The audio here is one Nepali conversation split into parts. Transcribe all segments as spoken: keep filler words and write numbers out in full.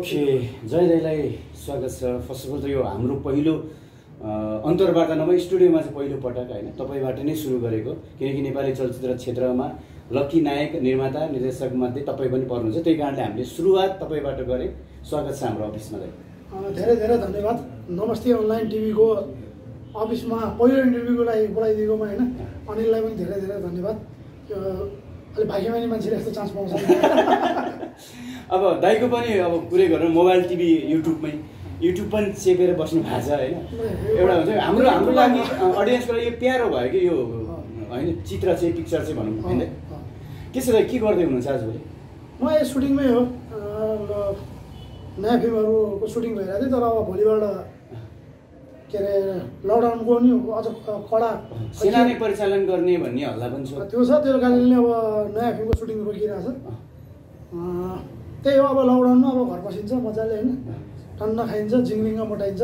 ओके, जय दाइलाई स्वागत छ। फर्स्ट अफ अल त यो हाम्रो पहिलो अन्तर्वार्ता नभए स्टुडियोमा चाहिँ पहिलो पटक होइन, तपाईँबाट नै सुरु गरेको, किनकि नेपाली चलचित्र क्षेत्रमा लकी नायक निर्माता निर्देशक मध्ये तपाईँ पनि पर्नुहुन्छ, त्यही कारणले हामीले सुरुवात तपाईँबाट गरेँ। स्वागत छ हाम्रो अफिसमा। धेरै धेरै धन्यवाद। नमस्ते अनलाइन टिभीको अफिसमा पहिलो इन्टरभ्यूको लागि बोलाइदिएकोमा होइन, अनिललाई पनि धेरै धेरै धन्यवाद। अलि भाग्यमानी मान्छेले यस्तो चान्स पाउँछ। अब दाइको पनि अब कुरै गरेर मोबाइल टिभी युट्युबमै युट्युब पनि चेपेर बस्नु भएको छ होइन। एउटा हुन्छ हाम्रो हाम्रो लागि अडियन्सको लागि यो प्यारो भयो कि यो होइन, चित्र चाहिँ पिक्चर चाहिँ भनौँ होइन। के छ दाइ, के गर्दै हुनुहुन्छ आजभोलि? म यो सुटिङमै हो, नयाँ फिल्महरूको सुटिङ भइरहेको थियो, तर अब भोलिबाट के अरे लकडाउनको नि अझ कडा सेना नै परिचालन गर्ने भन्ने हल्ला पनि छ। त्यो छ, त्यो कारणले अब नयाँ फिल्मको सुटिङ रोकिरहेको छ। त्यही हो, अब लकडाउनमा अब घर बसिन्छ मजाले होइन, टन्न खाइन्छ, जिङलिङ मोटाइन्छ।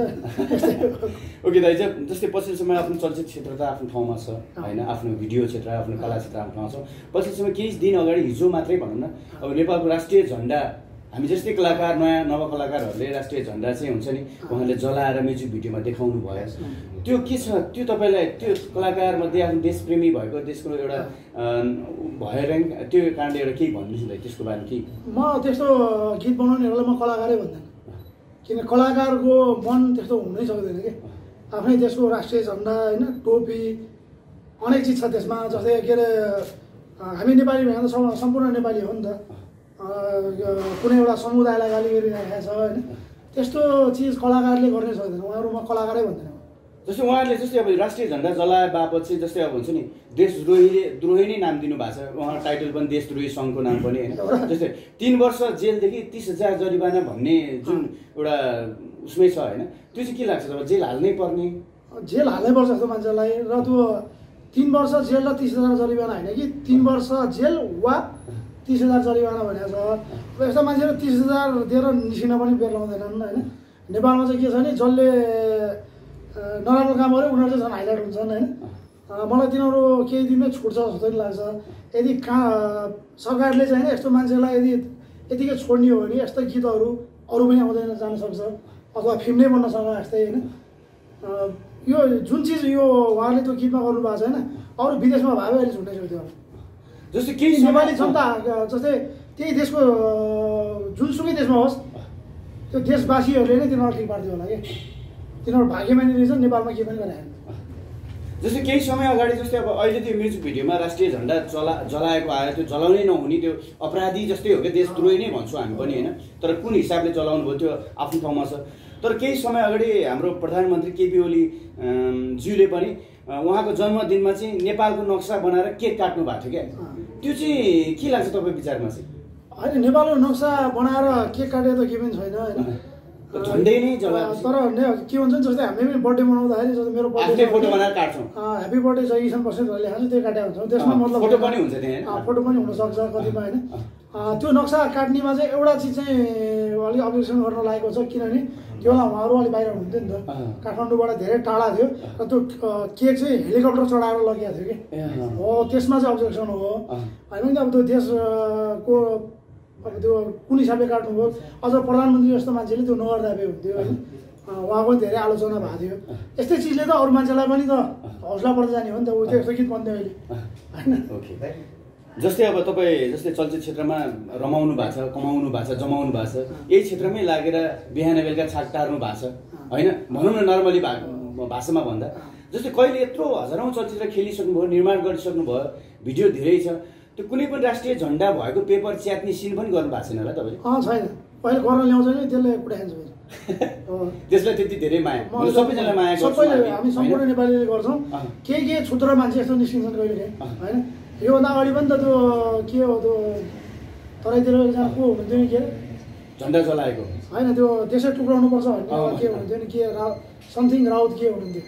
ओके दाइ, जस्तै पछिल्लो समय आफ्नो चलचित्र क्षेत्र त आफ्नो ठाउँमा छ होइन, आफ्नो भिडियो क्षेत्र आफ्नो कला क्षेत्र आफ्नो ठाउँमा छ। पछिल्लो समय केही दिन अगाडि हिजो मात्रै भनौँ न, अब नेपालको राष्ट्रिय झन्डा हामी जस्तै कलाकार नयाँ नव कलाकारहरूले राष्ट्रिय झन्डा चाहिँ हुन्छ नि उहाँले जलाएर म्युजिक भिडियोमा देखाउनु भयो। त्यो के छ, त्यो तपाईँलाई त्यो कलाकारमध्ये आफ्नो देशप्रेमी भएको देशको एउटा भएर त्यो कारणले एउटा केही भन्नुहोस् न त्यसको बारेमा? केही म त्यस्तो गीत बनाउनेहरूलाई म कलाकारै भन्दैन, किन कलाकारको मन त्यस्तो हुनै सक्दैन कि। आफ्नै देशको राष्ट्रिय झन्डा होइन, टोपी अनेक चिज छ त्यसमा। जस्तै के अरे हामी नेपाली भनेको त सम्पूर्ण नेपाली हो नि त, कुनै एउटा समुदायलाई गाली गरिरहेको छ होइन, त्यस्तो चिज कलाकारले गर्नै सक्दैन। उहाँहरू म कलाकारै भन्दैन। जस्तै उहाँहरूले जस्तै अब राष्ट्रिय झन्डा जलाए बापत चाहिँ जस्तै अब हुन्छ नि देशद्रोहीले द्रोही नै नाम दिनुभएको छ, उहाँ टाइटल पनि देशद्रोही सङ्घको नाम पनि होइन। जस्तै तिन वर्ष जेलदेखि तिस हजार जरिवाना भन्ने जुन एउटा उसमै छ होइन, त्यो चाहिँ के लाग्छ तपाईँ? जेल हाल्नै पर्ने? जेल हाल्नै पर्छ जस्तो मान्छेलाई। र त्यो तिन वर्ष जेल र तिस हजार जरिवाना होइन कि, तिन वर्ष जेल वा तिस हजार जरिवाना भनेको छ। अब यस्तो मान्छेहरू तिस हजार दिएर निस्किन पनि बेर लाउँदैनन् होइन। नेपालमा चाहिँ के छ भने जसले नराम्रो काम गर्यो उनीहरू चाहिँ झन् हाइलाइट हुन्छन् होइन। मलाई तिनीहरू केही दिनमै छुट्छ जस्तो नि लाग्छ। यदि कहाँ सरकारले चाहिँ होइन यस्तो मान्छेलाई यदि यतिकै छोड्ने हो भने यस्तो गीतहरू अरू पनि आउँदैन जान सक्छ, अथवा फिल्म नै बन्न सक्छ यस्तै होइन। यो जुन चिज यो उहाँहरूले त्यो गीतमा गर्नुभएको छ होइन, अरू विदेशमा भए अहिले छुट्नै सक्थ्यो। जस्तै केही नेपाली जनता जस्तै त्यही देशको जुनसुकै देशमा होस्, त्यो देशवासीहरूले नै तिनीहरू ठिक पार्थ्यो होला कि। तिनीहरू भाग्यमानी रहेछ, नेपालमा के पनि गरेन। जस्तै केही समय अगाडि जस्तै अब अहिले त्यो म्युजिक भिडियोमा राष्ट्रिय झन्डा जला जलाएको आयो, त्यो जलाउनै नहुने त्यो अपराधी जस्तै हो क्या, देशद्रोही नै भन्छौँ हामी पनि होइन। तर कुन हिसाबले जलाउनु भयो त्यो आफ्नो ठाउँमा छ। तर केही समय अगाडि हाम्रो प्रधानमन्त्री केपी ओली ज्यूले पनि उहाँको जन्मदिनमा चाहिँ नेपालको नक्सा बनाएर केक काट्नु भएको थियो क्या। त्यो चाहिँ के लाग्छ तपाईँ विचारमा चाहिँ? होइन, नेपालको नक्सा बनाएर केक काटेको त के पनि छैन होइन, झन्डै नै जला। तर के हुन्छ नि, जस्तै हामीले पनि बर्थडे मनाउँदाखेरि जस्तै मेरो बर्थडे फोटो बनाएर काट्छौँ, ह्याप्पी बर्थडे छ ईशान बस्नेत भनेर लेखाएको छ, त्यो काटेको हुन्छ। त्यसमा मतलब फोटो पनि हुन्छ त्यहाँ, फोटो पनि हुनसक्छ कतिपय होइन। त्यो नक्सा काट्नेमा चाहिँ एउटा चिज चाहिँ अलिक अब्जेक्सन गर्न लागेको छ, किनभने त्यो बेला उहाँहरू अलिक बाहिर हुनुहुन्थ्यो नि त, काठमाडौँबाट धेरै टाढा थियो र त्यो केक चाहिँ हेलिकप्टर चढाएर लगेको थियो कि, हो त्यसमा चाहिँ अब्जेक्सन हो होइन। अब त्यो देशको अब त्यो कुन हिसाबले काट्नुभयो, अझ प्रधानमन्त्री जस्तो मान्छेले त्यो नगर्दा भए हुन्थ्यो होइन। उहाँको धेरै आलोचना भएको थियो। यस्तै चिजले त अरू मान्छेलाई पनि त हौसला बढ्दै जाने हो नि त। ऊ त्यो यस्तो गीत बन्थ्यो अहिले होइन। ओके, जस्तै अब तपाईँ जस्तै चलचित्र क्षेत्रमा रमाउनु भएको छ, कमाउनु भएको छ, जमाउनु भएको छ, यही क्षेत्रमै लागेर बिहान बेलुका छाक टार्नु भएको छ होइन, भनौँ न नर्मली भाषामा भन्दा। जस्तै कहिले यत्रो हजारौँ चलचित्र खेलिसक्नुभयो, निर्माण गरिसक्नुभयो, भिडियो धेरै छ, त्यो कुनै पनि राष्ट्रिय झन्डा भएको पेपर च्यात्ने सिन पनि गर्नु भएको छैन होला तपाईँले? अँ छैन, पहिले गर्न ल्याउँछ नि त्यसले पुऱ्याइन्छ। त्यसलाई त्यति धेरै माया, सबैजना माया गर्छ। सबैले हामी सम्पूर्ण नेपालीले गर्छौँ। केही केही क्षुद्र मान्छे यस्तो निस्किन्छन् कहिले होइन। योभन्दा अगाडि पनि त त्यो के हो त्यो तराईतिर एकजना को हुनुहुन्थ्यो नि, के अरे झन्डा जलाएको होइन, त्यो देशै टुक्राउनु पर्छ भन्ने के हुनुहुन्थ्यो नि, के राउ समथिङ राउत के हुनुहुन्थ्यो,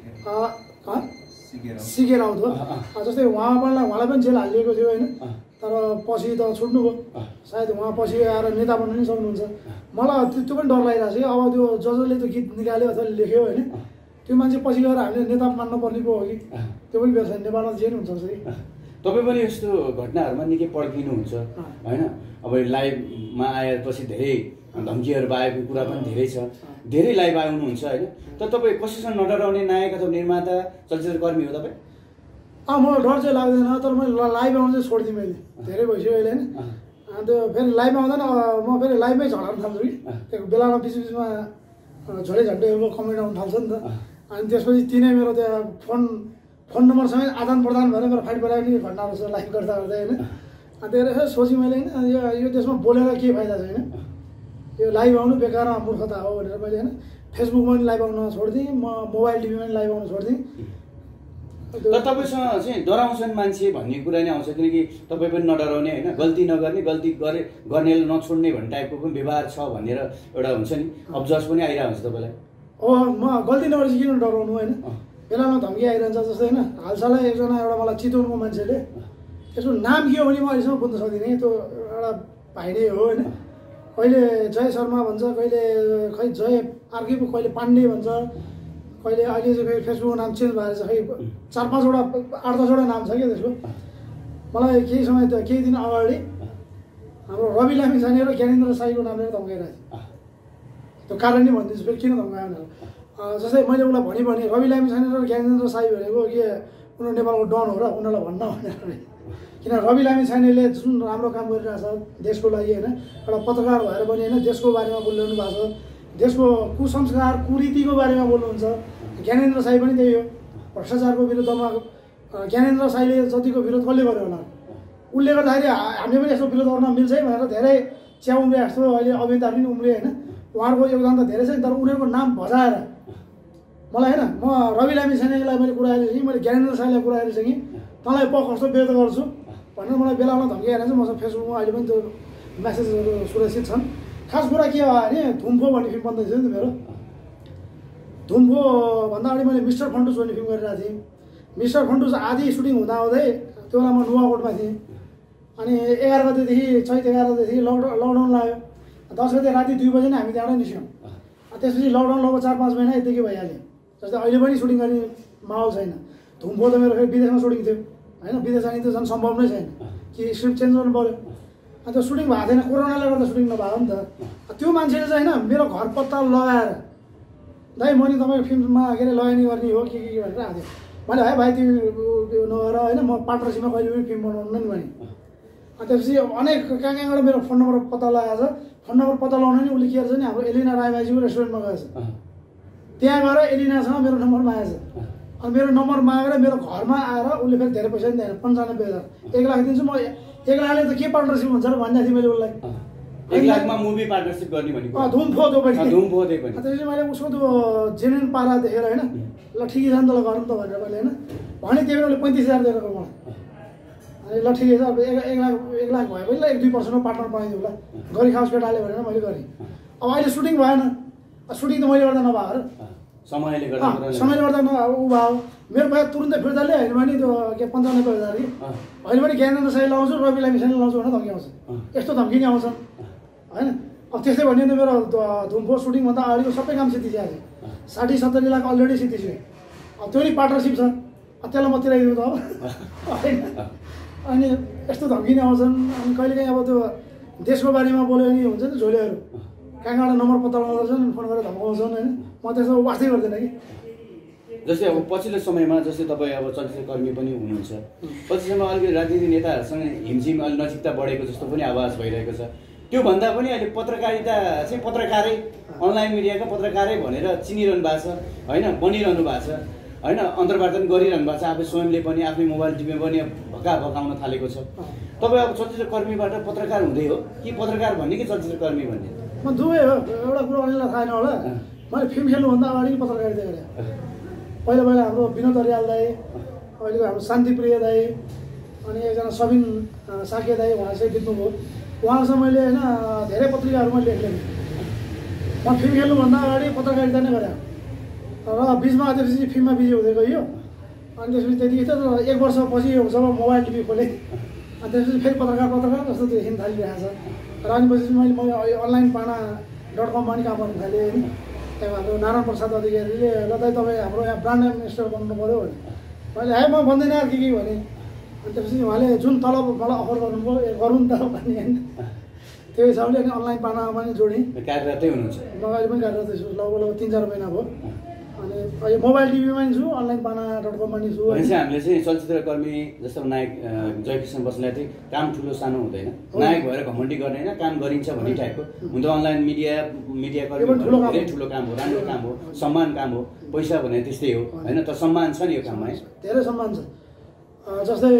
सिके राउत हो। जस्तै उहाँलाई उहाँलाई पनि जेल हालिएको थियो होइन, तर पछि त छुट्नुभयो। सायद उहाँ पछि आएर नेता बन्न पनि सक्नुहुन्छ। मलाई त्यो पनि डर लागिरहेको छ कि अब त्यो जसले त्यो गीत निकाल्यो अथवा लेख्यो होइन, त्यो मान्छे पछि गएर हामीले नेता मान्न पर्ने पो हो कि, त्यो पनि बेस नेपालमा जे हुन्छ कि। तपाईँ पनि यस्तो घटनाहरूमा निकै पड्किनुहुन्छ होइन। अब लाइभमा आएपछि धेरै धम्कीहरू आएको कुरा पनि धेरै छ, धेरै लाइभ आउनुहुन्छ होइन। तर तपाईँ कसैसँग नडराउने नायक अथवा निर्माता चलचित्रकर्मी हो तपाईँ? अँ मलाई डर चाहिँ लाग्दैन, तर मैले लाइभ आउनु चाहिँ छोडिदिएँ मैले, धेरै भइसक्यो अहिले होइन। अन्त फेरि लाइभ आउँदैन, म फेरि लाइभमै झडाउनु थाल्छु कि त्यो बेलामा बिच बिचमा झोले झन्डेहरूको कमेन्ट आउनु थाल्छ नि त। अनि त्यसपछि तिनै मेरो त्यहाँ फोन फोन नम्बरसँगै आदान प्रदान भएर मेरो फाइट पराएको नि घटनाहरू छ लाइभ गर्दा गर्दै होइन। अनि त्यही भएर सोचेँ मैले होइन यो यो देशमा बोलेर के फाइदा छैन, यो लाइभ आउनु बेकार मूर्खता हो भनेर मैले होइन फेसबुकमा पनि लाइभ आउन छोडिदिएँ, म मोबाइल टिभीमा पनि लाइभ आउन छोडिदिएँ। तर तपाईँसँग चाहिँ डराउँछन् मान्छे भन्ने कुरा नै आउँछ, किनकि तपाईँ पनि नडराउने होइन, गल्ती नगर्ने, गल्ती गरे गर्नेलाई नछोड्ने भन्ने टाइपको पनि व्यवहार छ भनेर एउटा हुन्छ नि, अब्जर्भ पनि आइरहेको हुन्छ तपाईँलाई। हो म गल्ती नगरेपछि किन डराउनु होइन, बेलामा धम्की आइरहन्छ जस्तै होइन। हालसालै एकजना एउटा मलाई चितवनको मान्छेले, त्यसको नाम के हो भने म अहिलेसम्म बुझ्न सक्दिनँ, त्यो एउटा भाइ नै हो होइन। कहिले जय शर्मा भन्छ, कहिले खै जय अर्कै पो कहिले पाण्डे भन्छ, कहिले अहिले चाहिँ फेरि फेसबुकको नाम चेन्ज भएर छ, खै चार पाँचवटा आठ दसवटा नाम छ क्या त्यसको। मलाई केही समय त केही दिन अगाडि हाम्रो रवि लामिछाने र ज्ञानेन्द्र साईको नाम लिएर धम्काइरहेको थियो। त्यो कारण नै भनिदिन्छु फेरि किन धम्कायो भनेर। जस्तै मैले उसलाई भनी भने रवि लामिछाने र ज्ञानेन्द्र साई भनेको के उनीहरू नेपालको डन हो र उनीहरूलाई भन्न भनेर। किन रवि लामिछानेले जुन राम्रो काम गरिरहेको छ देशको लागि होइन, एउटा पत्रकार भएर पनि होइन देशको बारेमा बोलिरहनु भएको छ, देशको कुसंस्कार कुरीतिको बारेमा बोल्नुहुन्छ। ज्ञानेन्द्र साई पनि त्यही हो, भ्रष्टाचारको विरुद्धमा ज्ञानेन्द्र साईले जतिको विरोध कसले गर्यो होला, उसले गर्दाखेरि हामीले पनि यसो विरोध गर्न मिल्छ है भनेर धेरै च्या उम्रे जस्तो अहिले अभिनेताहरू पनि उम्रे होइन। उहाँहरूको योगदान त धेरै छ, तर उनीहरूको नाम भजाएर मलाई होइन म रवि लामिछानेलाई मैले कुरा आएको कि मैले ज्ञानेन्द्र साईलाई कुरा आएको कि तँलाई प कस्तो व्यक्त गर्छु भनेर मलाई बेलामा धम्की आएर चाहिँ मसँग फेसबुकमा अहिले पनि त्यो म्यासेजहरू सुरक्षित छन्। खास कुरा के भयो भने धुम्फो भन्ने फिल्म बन्दैछ नि त मेरो। धुम्फो भन्दा अगाडि मैले मिस्टर फन्टुस भन्ने फिल्म गरिरहेको थिएँ। मिस्टर फन्टुस आधी सुटिङ हुँदा हुँदै त्यो बेला म नुवाकोटमा थिएँ। अनि एघार गतेदेखि चैत एघार गतेदेखि लकडाउन लकडाउन लाग्यो। दस गते राति दुई बजी नै हामी त्यहाँबाट निस्क्यौँ। त्यसपछि लकडाउन लगभग चार पाँच महिना यतिकै भइहाल्यो। जस्तै अहिले पनि सुटिङ गर्ने माहौल छैन। धुम्फो त मेरो फेरि विदेशमा सुटिङ थियो होइन, विदेश जाने त झन् सम्भव नै छैन कि स्क्रिप्ट चेन्ज गर्नु पऱ्यो। अन्त सुटिङ भएको थिएन, कोरोनाले गर्दा सुटिङ नभएको नि त। त्यो मान्छेले चाहिँ होइन मेरो घर पत्ता लगाएर दाइ म नि तपाईँको फिल्ममा के अरे लगानी गर्ने हो के के भनेर आएको थियो। मैले है भाइ त्यो नगएर होइन म पार्टनरसिपमा कहिले पनि फिल्म बनाउनु नि भने। अनि त्यसपछि अनेक कहाँ कहाँबाट मेरो फोन नम्बर पत्ता लगाएको छ। फोन नम्बर पत्ता लगाउनु नि उसले के गर्छ नि हाम्रो एलिना रायबाजीको रेस्टुरेन्टमा गएछ, त्यहाँ गएर एलिनासँग मेरो नम्बर मागेछ। अनि मेरो नम्बर मागेर मेरो घरमा आएर उसले फेरि धेरै पैसा पनि दिएन, पन्चानब्बे हजार एक लाख दिन्छु म। एक लाखले त के पार्टनरसिप हुन्छ र भनिदिएको थिएँ मैले उसलाई। एक लाखमा मुभी पार्टनरसिप गर्ने भनेको धुम्फो त्यो पनि धुम्फो त्यही पनि। त्यसपछि मैले उसको त्यो जेन्युन पारा देखेर होइन ल ठिकै छ नि त ल गरौँ त भनेर मैले होइन भने त्यही बेला उसले पैँतिस हजार दिएर मलाई। अनि ल ठिकै छ अब एक एक लाख एक लाख भयो भने ल एक दुई पर्सेन्टमा पार्टनर पाइदिउँ ल गरी खाओस् केटाले भनेर मैले गरेँ। अब अहिले सुटिङ भएन, सुटिङ त मैले गर्दा नभएर समयले गर्दा समयले गर्दा न ऊ भयो मेरो पैसा तुरुन्तै फिर्ताले होइन भने त्यो के पन्चानब्बे हजार कि अहिले पनि ज्ञानेन्द्र साई लगाउँछु रवि लामिछाने लगाउँछु भनेर धम्की आउँछ। यस्तो धम्की नै आउँछन् होइन। अब त्यस्तै भन्यो भने मेरो धुम्फो सुटिङभन्दा अगाडिको सबै काम सिद्धिसकेको थियो, साठी सत्तरी लाख अलरेडी सिद्धिसक्यो। अब त्यो नि पार्टनरसिप छ, त्यसलाई म तिराइदिउँ त होइन। अनि यस्तो धम्की नै आउँछन्। अनि कहिलेकाहीँ अब त्यो देशको बारेमा बोल्यो भने हुन्छ नि झोलेहरू कहाँ कहाँबाट नम्बर पत्ता लगाउँछन्, फोन गरेर धम्काउँछन् होइन। म त्यसो वास्तै गर्दैन कि। जस्तै अब पछिल्लो समयमा जस्तै तपाईँ अब चलचित्रकर्मी पनि हुनुहुन्छ, पछिल्लो समयमा अलिकति राजनीतिक नेताहरूसँग हिमझिम अलिक नजिकता बढेको जस्तो पनि आवाज भइरहेको छ। त्योभन्दा पनि अहिले पत्रकारिता चाहिँ पत्रकारै अनलाइन मिडियाका पत्रकारै भनेर चिनिरहनु भएको छ होइन, बनिरहनु भएको छ होइन, अन्तर्वार्ता पनि गरिरहनु भएको छ। आफै स्वयंले पनि आफ्नै मोबाइल टिभीमा पनि भका भकाउन थालेको छ। तपाईँ अब चलचित्रकर्मीबाट पत्रकार हुँदै हो कि पत्रकार भन्ने कि चलचित्रकर्मी भन्ने? म दुवै हो। एउटा कुरो अनिलाई थाहा छैन होला, मैले फिल्म खेल्नुभन्दा अगाडि पत्रकारिता गरेँ। पहिला पहिला हाम्रो विनोद अर्याल दाई, अहिलेको हाम्रो शान्तिप्रिय दाई, अनि एकजना सबिन साके दाई उहाँ चाहिँ बित्नुभयो। उहाँसँग मैले होइन धेरै पत्रिकाहरूमा लेखेँ। म फिल्म खेल्नुभन्दा अगाडि पत्रकारिता नै गरेँ र बिचमा त्यसपछि फिल्ममा बिजी हुँदै गयो। अनि त्यसपछि त्यति त एक वर्षपछि जब मोबाइल टिभी खोलेँ अनि त्यसपछि फेरि पत्रकार पत्रकार जस्तो देखिन थालिरहेको छ। र अनि पछि मैले मैले अनलाइन पाना डट कममा पनि काम गर्नु थालेँ होइन। त्यहाँ हाम्रो नारायण प्रसाद अधिकारीले ल दाइ तपाईँ हाम्रो यहाँ ब्रान्ड एम्बेसडर बन्नु पऱ्यो भने मैले है म भन्दैन यार के के भने। अनि त्यसपछि उहाँले जुन तलब मलाई अफर गर्नुभयो ए गरौँ नि त भने होइन। त्यो हिसाबले अनि अनलाइन पानामा पनि जोडेँ। कार्यरतै हुनुहुन्छ? म अहिले पनि कार्यरत छु, लगभग लगभग तिन चार महिना भयो। अनि अहिले मोबाइल टिभीमा पनि छु, अनलाइन पाना डट कममा पनि छु। भनेपछि हामीले चाहिँ चलचित्रकर्मी जस्तो नायक जयकृष्ण बस्नेतलाई चाहिँ काम ठुलो सानो हुँदैन, नायक भएर घमण्डी गर्ने होइन, काम गरिन्छ भन्ने टाइपको हुन त अनलाइन मिडिया मिडिया कर्मी धेरै ठुलो काम हो, राम्रो काम हो, सम्मान काम हो। पैसा भने त्यस्तै हो होइन, तर सम्मान छ नि यो काममा है, धेरै सम्मान छ। जस्तै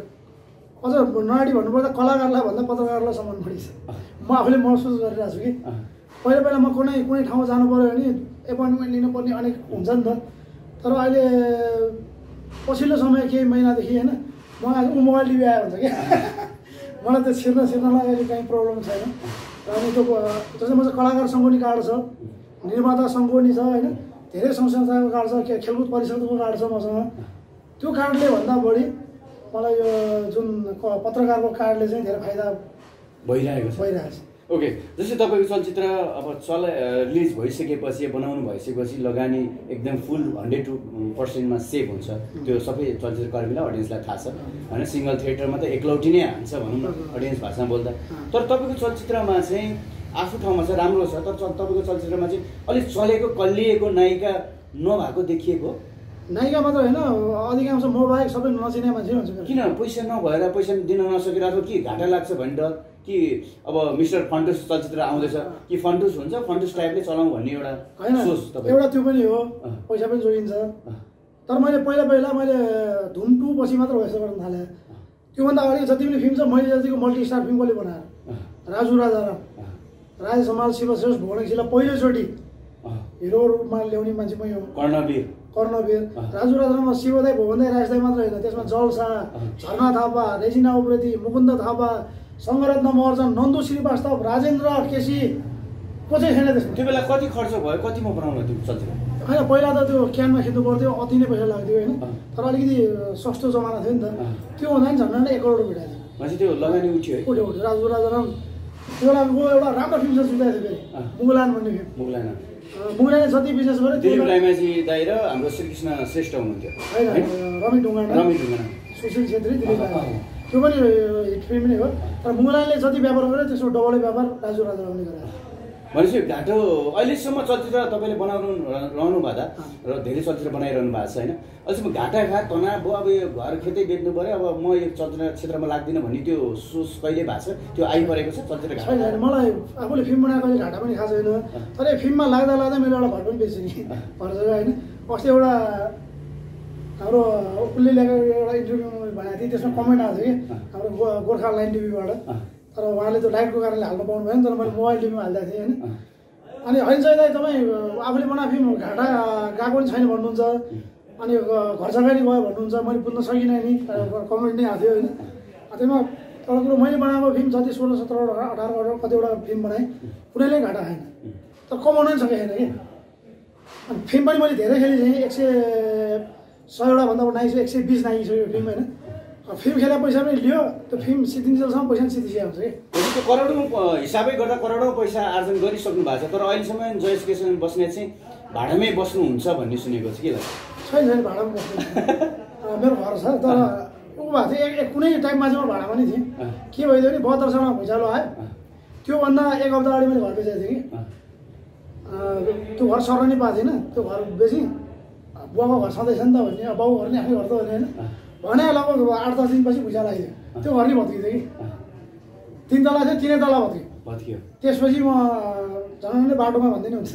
अझ नयाडी भन्नुपर्दा कलाकारलाई भन्दा पत्रकारलाई सम्मान बढी छ। म आफूले महसुस गरिरहेको छु कि पहिला पहिला म कुनै कुनै ठाउँमा जानु पऱ्यो भने एपोइन्टमेन्ट लिनुपर्ने अनेक हुन्छ नि त। तर अहिले पछिल्लो समय केही महिनादेखि होइन म आज ऊ मोबाइल टिभी आयो हुन्छ क्या मलाई त्यो छिर्न छिर्नलाई अहिले कहीँ प्रब्लम छैन। अनि त्यो जस्तै म चाहिँ कलाकार सङ्घको नि कार्ड छ, निर्माता सङ्घको नि छ होइन, धेरै सङ्घ संस्थाको कार्ड छ, खेलकुद परिषदको कार्ड छ मसँग। त्यो कार्डले भन्दा बढी मलाई यो जुन पत्रकारको कार्डले चाहिँ धेरै फाइदा भइरहेको छ भइरहेको छ। ओके, जस्तै तपाईँको चलचित्र अब चल रिलिज भइसकेपछि बनाउनु भइसकेपछि लगानी एकदम फुल हन्ड्रेड टू पर्सेन्टमा सेभ हुन्छ, त्यो सबै चलचित्रकर्मीलाई अडियन्सलाई थाहा छ होइन। सिङ्गल थिएटरमा त एकलौटी नै हान्छ भनौँ न अडियन्स भाषामा बोल्दा। तर तपाईँको चलचित्रमा चाहिँ आफ्नो ठाउँमा चाहिँ राम्रो छ, तर तपाईँको चलचित्रमा चाहिँ अलिक चलेको कल्लिएको नायिका नभएको देखिएको। नायिका मात्र होइन, अधिकांश म बाहेक सबै नचिने मान्छे हुन्छ। किन पैसा नभएर, पैसा दिन नसकेर अथवा के घाटा लाग्छ भने डर कि अब मिस्टर फन्टुस चलचित्र आउँदैछ कि फन्टुस हुन्छ फन्टुस टाइपले चलाउँ भन्ने एउटा सोच तपाईँ? एउटा त्यो पनि हो, पैसा पनि जोडिन्छ। तर मैले पहिला पहिला मैले धुम टू पछि मात्र भएछ गर्न थालेँ। त्योभन्दा अगाडि जति पनि फिल्म छ मैले जतिको मल्टी स्टार फिल्म कसले बनाएर राजु राजाराम, राज समाल, शिवश्रेष्ठ, भुवनेश्वरलाई पहिलोचोटि हिरो रूपमा ल्याउने मान्छे मै हो। कर्णवीर कर्णवीर राजु राजाराममा शिवदाई, भुवनदाई, राजदाई मात्र होइन, त्यसमा जलसा, झर्ना थापा, रेजिना उप्रेती, मुकुन्द थापा, सङ्गरत्न महर्जन, नन्दु श्रीवास्तव, राजेन्द्र केसी को चाहिँ छैन त्यसमा। त्यो बेला कति खर्च भयो, कतिमा बनाउनु त्यो चलचित्र? होइन पहिला त त्यो क्यानमा खिच्नु पर्थ्यो, अति नै पैसा लाग्थ्यो होइन, तर अलिकति सस्तो जमाना थियो नि त। त्यो हुँदा नि झन् एक करोड रुपियाँ थियो। त्यो लगानी उठ्यो है? उठ्यो उठ्यो। राजु राजाराम त्यो बेलाको एउटा राम्रो फिल्म छ सुन्दै थियो फेरि, मुगलान भन्ने फिल्म। मुगलान मुगलानले जति बिजनेस गर्यो दिलीप रायमाझी दाइ र हाम्रो श्रीकृष्ण श्रेष्ठ हुनुहुन्थ्यो होइन, रवि ढुङ्गाना, रवि ढुङ्गाना, सुशील छेत्री, दिलीप राय, त्यो पनि हिट फिल्म नै हो। तर मुगलानले जति व्यापार गर्यो त्यसको डबलै व्यापार राजु राजारामले गरे। भनेपछि घाटो अहिलेसम्म चलचित्र तपाईँले बनाउनु रहनु भएदा र धेरै चलचित्र बनाइरहनु भएको छ होइन, अहिलेसम्म घाटा घाट तनाव भयो, अब यो घर खेतै बेच्नु पऱ्यो, अब म यो चलचित्र क्षेत्रमा लाग्दिनँ भन्ने त्यो सोच कहिले भएको छ, त्यो आइपरेको छ चलचित्र घाटा? छैन, मलाई आफूले फिल्म बनाएको अहिले घाटा पनि खाएको छैन। तर यो फिल्ममा लाग्दा लाग्दा मेरो एउटा घर पनि बेच्छु नि, घर जग्गा होइन। अस्ति एउटा हाम्रो उसले ल्याएको एउटा इन्टरभ्यूमा मैले भनेको थिएँ, त्यसमा कमेन्ट आएको थियो कि हाम्रो गो गोर्खा लाइन टिभीबाट, तर उहाँले त्यो लाइटको कारणले हाल्नु पाउनु भएन, तर मैले मोबाइल टिभीमा हालिदिएको थिएँ होइन। अनि होइन चाहिँ दाइ तपाईँ आफूले बनाएको फिल्म घाटा गएको पनि छैन भन्नुहुन्छ, अनि घर जग्गा नि गयो भन्नुहुन्छ, मैले बुझ्न सकिनँ नि, कमेन्ट नै आएको थियो होइन। त्यसमा एउटा कुरो मैले बनाएको फिल्म जति सोह्र सत्र अठार अठार कतिवटा फिल्म बनाएँ, कुनैले घाटा खाएन, तर कमाउन नि सकेको छैन कि। अनि फिल्म पनि मैले धेरै खेलेँ चाहिँ एक सय सयवटा भन्दा नाइसक्यो, एक सय बिस नाइसक्यो फिल्म होइन। फिल्म खेला पैसा पनि लियो, त्यो फिल्म सिद्धिन्जेलसम्म पैसा पनि सिद्धिसकेको हुन्छ कि। त्यो करोडौँ हिसाबै गर्दा करोडौँ पैसा आर्जन गरिसक्नु भएको छ, तर अहिलेसम्म जयकृष्ण बस्नेत चाहिँ भाडामै बस्नुहुन्छ भन्ने सुनेको छु के लाग्छ? छैन छैन, भाडामा बस्नु मेरो घर छ, तर ऊ भएको थियो एक कुनै टाइममा चाहिँ म भाडामा नै थिएँ। के भइदियो भने बहत्तर सालमा भुइँचालो आयो, त्योभन्दा एक हप्ता अगाडि मैले घर बेचेको थिएँ कि। त्यो घर सर्न नै पाएको थिएन, त्यो घर बेचेँ, बुवाको घर सधैँछ नि त भन्ने, अब बाउ घर नि आफ्नै घर त भन्ने होइन भने, लगभग आठ दस दिनपछि भुइँचालो आइदियो, त्यो घर नै भत्कियो कि। तिन तला थियो, तिनै तला भत्कियो भत्कियो त्यसपछि म झन् बाटोमा भन्दै नै हुन्छ।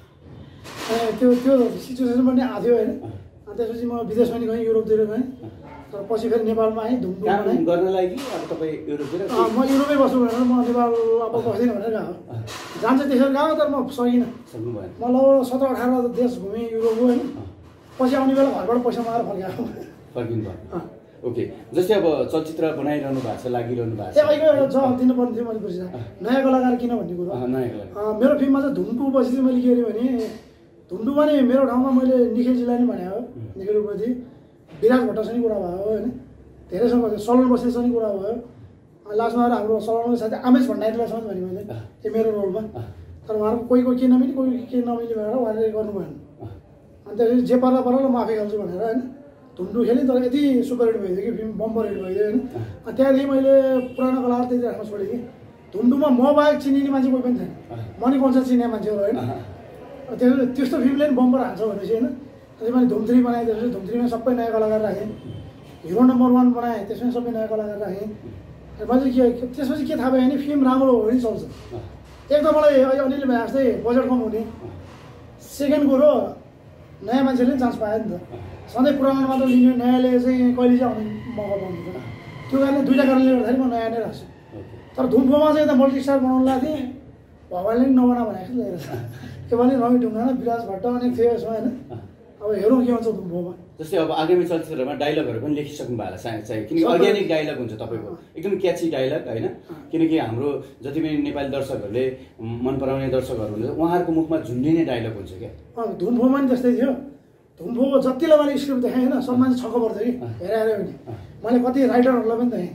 त्यो त्यो सिचुएसन पनि आएको थियो होइन। अनि त्यसपछि म विदेशमा नि गएँ, युरोपतिर गएँ, तर पछि फेरि नेपालमा आएँ धुम काम गर्नलाई कि अब तपाईँ युरोपतिर? म युरोपै बस्नु भनेर म नेपाल अब बस्दिनँ भनेर गएको, जान्छ त्यसरी गएको, तर म सकिनँ। सक्नु भएन? म लगभग सत्र अठार देश घुमेँ युरोप होइन, पछि आउने बेला घरबाट पैसा मागेर फर्काएको फर्किनु भयो। ओके, जस्तै अब चलचित्र बनाइरहनु भएको छ, लागिरहनु भएको छ, त्यहाँ अहिले एउटा जवाब दिनुपर्ने थियो मैले बुझिनँ, नयाँ कलाकार किन भन्ने कुरो। नयाँ कलाकार मेरो फिल्ममा चाहिँ धुम टू पछि चाहिँ मैले के गरेँ भने, धुम टूमा नि मेरो ठाउँमा मैले निखिलजीलाई नि भने हो, निखिल उप्रेती, विराज भट्टसँग कुरा भयो होइन, धेरैसँग सलन बस्नेसँग कुरा भयो, लास्टमा आएर हाम्रो सलनको साथी आमेश भण्डारीलाई समेत भने मैले त्यो मेरो रोलमा, तर उहाँहरूको कोही कोही के नमिली कोही के नमिली भनेर उहाँले गर्नु भएन। अनि त्यसपछि जे पर्दा पर्ला म आफै खेल्छु भनेर होइन धुम टू खेलेँ, तर यति सुपर हिट भइदियो कि फिल्म बम्पर हिट भइदियो होइन। त्यहाँदेखि मैले पुरानो कलाकार त्यति राख्न छोडेँ कि धुमधुममा म बाहेक चिनिने मान्छे कोही पनि छैन, मनी कन्छ चिने मान्छेहरू होइन। त्यो त्यस्तो फिल्मले पनि बम्पर हान्छ भनेपछि होइन। त्यसमा धुम थ्री बनाएँ, त्यसपछि धुम थ्रीमा सबै नयाँ कलाकार राखेँ। हिरो नम्बर वान बनाएँ, त्यसमा सबै नयाँ कलाकार राखेँ। मैले के त्यसपछि के थाहा भयो भने फिल्म राम्रो हो भने चल्छ। एक त मलाई अलिअलि भए जस्तै बजेट कम हुने, सेकेन्ड कुरो नयाँ मान्छेले पनि चान्स पायो नि त। सधैँ पुरानो मात्र लिने, नयाँले चाहिँ कहिले चाहिँ आउने मौका पाउँदैन। त्यो कारणले दुईवटा कारणले गर्दाखेरि म नयाँ नै राख्छु। तर धुम्फोमा चाहिँ यता मल्टिस्टार बनाउनु लाग्थेँ, भगवान्ले पनि नबना भनेको जस्तो लागेको छ। त्यो पनि रवि ढुङ्गाना, विराज भट्ट अनेक थियो यसमा होइन। अब हेरौँ के हुन्छ धुम्फोमा। जस्तै अब आगामी चलचित्रमा डायलगहरू पनि लेखिसक्नु भयो होला सायद चाहिँ, किनकि अर्ग्यानिक डायलग हुन्छ तपाईँको, एकदम क्याची डायलग होइन। किनकि हाम्रो जति पनि नेपाली दर्शकहरूले मन पराउने दर्शकहरू हुन्छ उहाँहरूको मुखमा झुन्डिने डायलग हुन्छ क्या। धुम्फोमा पनि त्यस्तै थियो। धुम्फोको जतिलाई मैले स्क्रिप्ट देखाएँ होइन, सब मान्छे छक्क पर्थ्यो कि हेरे हेऱ्यो भने। मैले कति राइटरहरूलाई पनि देखेँ,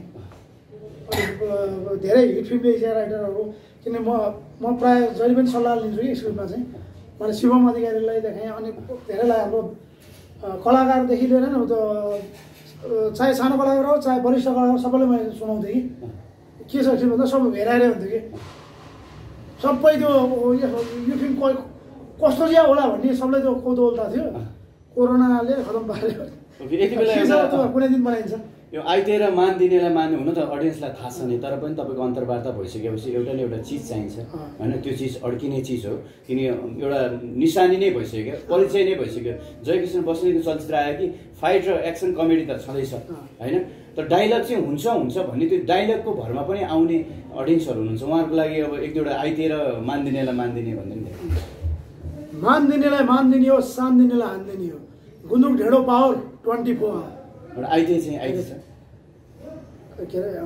धेरै हिट फिल्म लेखेका राइटरहरू। किन म म प्रायः जहिले पनि सल्लाह लिन्छु कि स्क्रिप्टमा चाहिँ। मैले शिवम अधिकारीलाई देखाएँ, अनि धेरैलाई हाम्रो कलाकारदेखि लिएर न त्यो चाहे सानो कलाकार हो चाहे वरिष्ठ कलाकार सबैलाई मैले सुनाउँथेँ कि के छ फिल्म भन्दा सब हेराएरै हुन्थ्यो कि सबै त्यो यो फिल्म कस्तो चाहिँ होला भन्ने सबलाई त्यो कौतूहलता थियो। कोरोनाले खतम पार्यो। यति बेला कुनै दिन बनाइन्छ यो आइते र मान दिनेलाई मान्ने हुन त अडियन्सलाई थाहा छ नि, तर पनि तपाईँको अन्तर्वार्ता भइसकेपछि एउटा न एउटा चिज चाहिन्छ होइन। त्यो चिज अड्किने चिज हो, किन एउटा निशानी नै भइसक्यो, परिचय नै भइसक्यो। जयकिशन बस्नेतको चलचित्र आयो कि फाइट र एक्सन कमेडी त छँदैछ होइन, तर डाइलग चाहिँ हुन्छ हुन्छ भन्ने त्यो डाइलगको भरमा पनि आउने अडियन्सहरू हुनुहुन्छ। उहाँहरूको लागि अब एक दुईवटा आइते र मान दिनेलाई मान दिने भन्दै नि, मान दिनेलाई मान दिने हो, सान दिनेलाई हान दिने हो, गुन्द्रुक ढेँडो पावर ट्वेन्टी फोर एउटा आइते चाहिँ आइते छ के अरे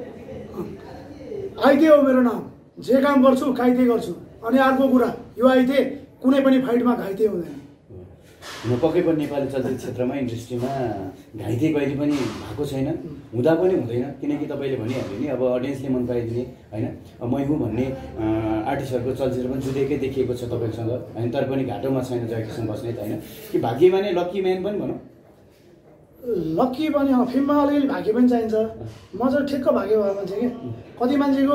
आइते हो मेरो नाम, जे काम गर्छु काइते गर्छु। अनि अर्को कुरा यो आइते कुनै पनि फाइटमा घाइते हुँदैन। म पक्कै पनि नेपाली चलचित्र क्षेत्रमा इन्डस्ट्रीमा घाइते कहिले पनि भएको छैन, हुँदा पनि हुँदैन। किनकि तपाईँले भनिहाल्यो नि अब अडियन्सले मन पराइदिने होइन। मै हुँ भन्ने आर्टिस्टहरूको चलचित्र पनि जुदेकै देखिएको छ तपाईँसँग होइन, तर पनि घाटोमा छैन जयकिशन बस्नेत होइन। कि भाग्यमा नै लक्की म्यान पनि भनौँ, लक्की पनि फिल्ममा अलिअलि भाग्य पनि चाहिन्छ। म चाहिँ ठिक्क भाग्य भएको मान्छे कि कति मान्छेको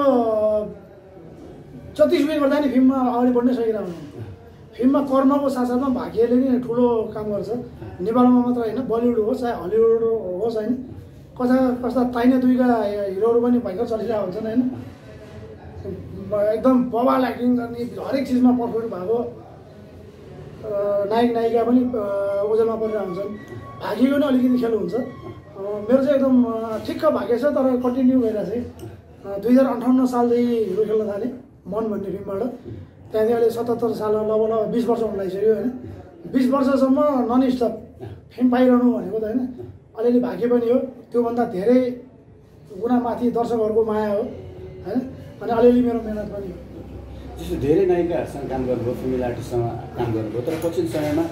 जति सुकै गर्दा नि फिल्ममा अगाडि बढ्नै सकिरहेको हुन्छ। फिल्ममा कर्मको साथसाथमा भाग्यले नै ठुलो काम गर्छ। नेपालमा मात्र होइन, बलिउड होस् चाहे हलिउड होस् होइन, कता कस्ता ताइने दुईका हिरोहरू पनि भयङ्कर चलिरहेको हुन्छन् होइन। एकदम बवाल एक्टिङ गर्ने, हरेक चिजमा पर्फेक्ट भएको नायक नायिका पनि ओझेलमा परिरहेको हुन्छन्। भाग्यको नै अलिकति खेल हुन्छ। मेरो चाहिँ एकदम ठिक्क भाग्य छ, तर कन्टिन्यू भइरहेको छ। दुई हजार अन्ठाउन्न सालदेखि हिरो खेल्न थालेँ मन भन्ने फिल्मबाट। त्यहाँदेखि अहिले सतहत्तर साल लगभग लगभग बिस वर्ष हुन लागिसक्यो होइन। बिस वर्षसम्म नन स्टप फिल्म पाइरहनु भनेको त होइन अलिअलि भाग्य पनि हो। त्योभन्दा धेरै गुणामाथि दर्शकहरूको माया हो होइन, अनि अलिअलि मेरो मेहनत पनि हो। जस्तो धेरै नायिकाहरूसँग काम गर्नुभयो, फिमेल आर्टिस्टसँग काम गर्नुभयो, तर पछिल्लो समयमा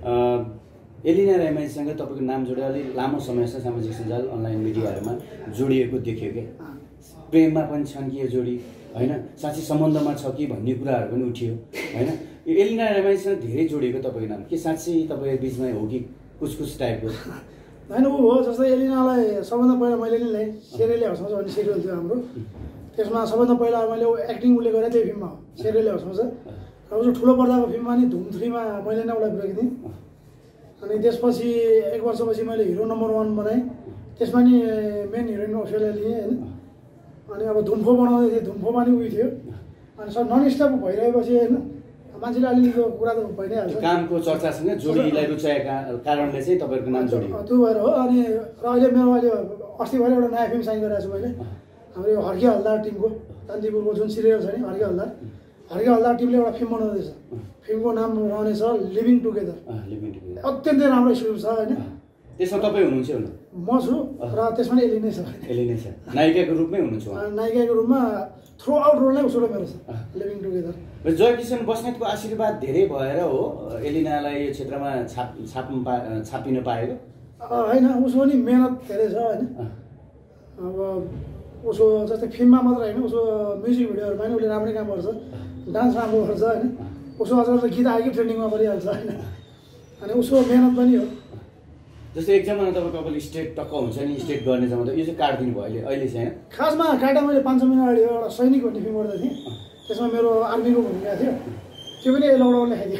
एलिना रायमाझीसँग तपाईँको नाम जोडेर अलिक लामो समयसम्म सामाजिक सञ्जाल अनलाइन मिडियाहरूमा जोडिएको देख्यो क्या। प्रेममा पनि छन् कि यो जोडी होइन, साँच्चै सम्बन्धमा छ कि भन्ने कुराहरू पनि उठ्यो होइन। यो एलिना रायमाझीसँग धेरै जोडिएको तपाईँको नाम के साँच्चै तपाईँ बिचमा हो कि कुछ कुछ टाइपको होइन? ऊ हो जस्तै एलिनालाई सबभन्दा पहिला मैले नै ल्याएँ, सेरेले हँसाउँछ भन्ने सिरियल थियो हाम्रो। त्यसमा सबभन्दा पहिला मैले एक्टिङ उसले गरेँ त्यही फिल्ममा हो, सेरेले हँसाउँछ। र उसो ठुलो पर्दाको फिल्ममा नि धुम थ्रीमा मैले नै उसलाई ब्रेक दिएँ। अनि त्यसपछि एक वर्षपछि मैले हिरो नम्बर वान बनाएँ, त्यसमा नि मेन हिरोइन औषधले लिएँ होइन। अनि अब धुम्फो बनाउँदै थिएँ, धुम्फोमा नि उयो थियो। अनि सब नन स्टप भइरहेपछि होइन मान्छेले अलिअलि त्यो कुरा त भइ नै हाल्छ। कामको चर्चासँग जोडीलाई रुचाएका कारणले चाहिँ तपाईँहरूको नाम जोडियो त्यो भएर हो। अनि र अहिले मेरो अहिले अस्ति भएर एउटा नयाँ फिल्म साइन गरेको छु मैले, हाम्रो यो हर्के हल्दार टिमको, कान्तिपुरको जुन सिरियल छ नि हर्के हल्दार, हर्के हल्दार टिमले एउटा फिल्म बनाउँदैछ। फिल्मको नाम रहनेछ लिभिङ टुगेदर। लिभिङ टुगेदर अत्यन्तै राम्रो स्क्रिप्ट छ होइन। त्यसमा तपाईँ हुनुहुन्छ हुनु? म छु र त्यसमा एलिनै छ। एलिनै छ, नायिकाको रूपमै हुनुहुन्छ? नायिकाको रूपमा थ्रु आउट रोल नै उसो मेरो छ लिभिङ टुगेदर। जयकिशन बस्नेतको आशीर्वाद धेरै भएर हो एलिनालाई यो क्षेत्रमा छाप छाप छापिन पाएको होइन? उसको नि मेहनत धेरै छ होइन। अब उसको जस्तै फिल्ममा मात्र होइन, उसको म्युजिक भिडियोहरूमा पनि उसले राम्रै काम गर्छ, डान्स राम्रो गर्छ होइन। उसको अझ गीत आएकै ट्रेन्डिङमा परिहाल्छ होइन। अनि उसको मेहनत पनि हो। जस्तै एक जमाना तपाईँको कपाल स्ट्रेट टक्क हुन्छ नि स्ट्रेट गर्ने जमाना यो चाहिँ काटिदिनु भयो अहिले अहिले चाहिँ होइन खासमा काटा मैले पाँच छ महिना अगाडि एउटा सैनिक भन्ने फिल्म गर्दै थिएँ त्यसमा मेरो आर्मीको भूमिका थियो त्यो पनि लकडाउनले खाइदियो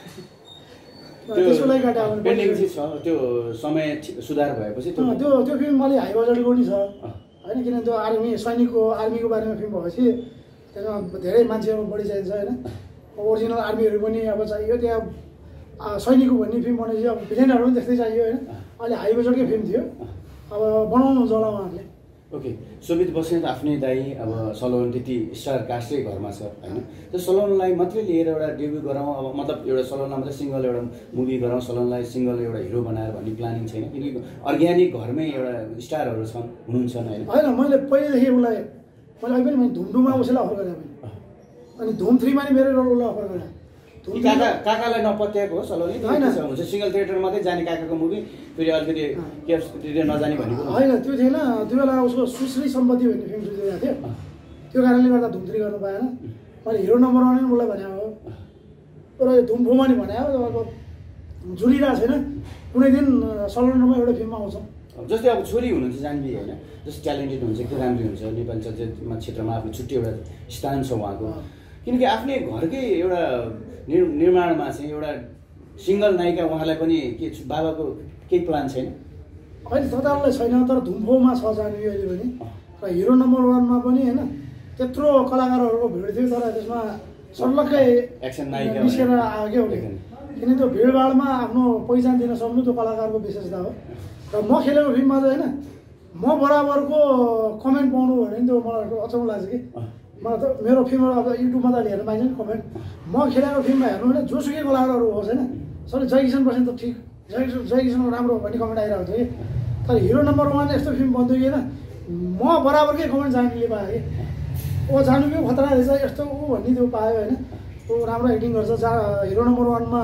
त्यसको लागि काटा पेन्डिङ चाहिँ छ त्यो समय सुधार भएपछि त्यो त्यो फिल्म मैले हाई बजेटको नि छ होइन किनभने त्यो आर्मी सैनिकको आर्मीको बारेमा फिल्म भएपछि त्यसमा धेरै मान्छेहरू बढी चाहिन्छ होइन ओरिजिनल आर्मीहरू पनि अब चाहियो त्यहाँ सैनिकको भन्ने फिल्म बनाएपछि अब भिलेनहरू पनि त्यस्तै चाहियो होइन अहिले हाई बजेटकै फिल्म थियो अब बनाउनुहुन्छ होला उहाँहरूले ओके शोभित बस्नेत आफ्नै दाई अब सलोन त्यति स्टार कास्टै घरमा छ होइन त्यो सलोनलाई मात्रै लिएर एउटा डेब्यू गराउँ अब मतलब एउटा सलोनलाई मात्रै सिङ्गल एउटा मुभी गराउँ सलोनलाई सिङ्गल एउटा हिरो बनाएर भन्ने प्लानिङ छैन किनकि अर्ग्यानिक घरमै एउटा स्टारहरू छन् हुनुहुन्छ होइन होइन मैले पहिलेदेखि उसलाई मैले अहिले पनि मैले धुमधुममा उसैलाई अफर गरेँ मैले अनि धुम थ्रीमा नि मेरो रोल उसलाई अफर गरेँ काका काकालाई नपत्याएको हो सलोनले होइन हुन्छ सिङ्गल थिएटर मात्रै जाने काकाको मुभी फेरि अलिकति के नजाने भन्ने कुरो होइन त्यो थिएन त्यो बेला उसको सुश्री सम्पत्ति भन्ने फिल्म सुटिरहेको थियो त्यो कारणले गर्दा धुम थ्री गर्नु पाएन मैले हिरो नम्बर वान पनि उसलाई भने हो तर यो धुम फोमा नि भने अब जुलिरहेको छैन कुनै दिन सलोनमा एउटा फिल्ममा आउँछ जस्तै अब छोरी हुनुहुन्छ जान्वी होइन जस्तो ट्यालेन्टेड हुन्छ एकदम राम्रो हुन्छ नेपाली चलचित्र क्षेत्रमा आफ्नो छुट्टै एउटा स्थान छ उहाँको किनकि आफ्नै घरकै एउटा निर्माणमा चाहिँ एउटा सिङ्गल नायिका उहाँलाई पनि के बाबाको केही प्लान छैन अहिले तताललाई छैन तर धुमफोमा छ जान्वी अहिले पनि र हिरो नम्बर वानमा पनि होइन त्यत्रो कलाकारहरूको भिड थियो तर त्यसमा सर्लक्कै एक्सन नायिका निस्केर आयो क्या किनकि त्यो भिडभाडमा आफ्नो पहिचान दिन सक्नु त्यो कलाकारको विशेषता हो र म खेलेको फिल्ममा चाहिँ होइन म बराबरको कमेन्ट पाउनु भने त्यो मलाई अचम्म लाग्छ कि मलाई त मेरो फिल्म अब युट्युबमा त हेर्नु पाइन्छ नि कमेन्ट म खेलेको फिल्ममा हेर्नु भने जोसुकै कलाकारहरू होस् होइन सबै जय किसन बस्ने त ठिक जय जय किसन राम्रो भन्ने कमेन्ट आइरहेको थियो कि तर हिरो नम्बर वान यस्तो फिल्म बन्थ्यो कि होइन म बराबरकै कमेन्ट जान्वीले पाएँ कि ओ जान्वी खतरा रहेछ यस्तो ऊ भन्ने त्यो पायो होइन ऊ राम्रो एक्टिङ गर्छ जा हिरो नम्बर वानमा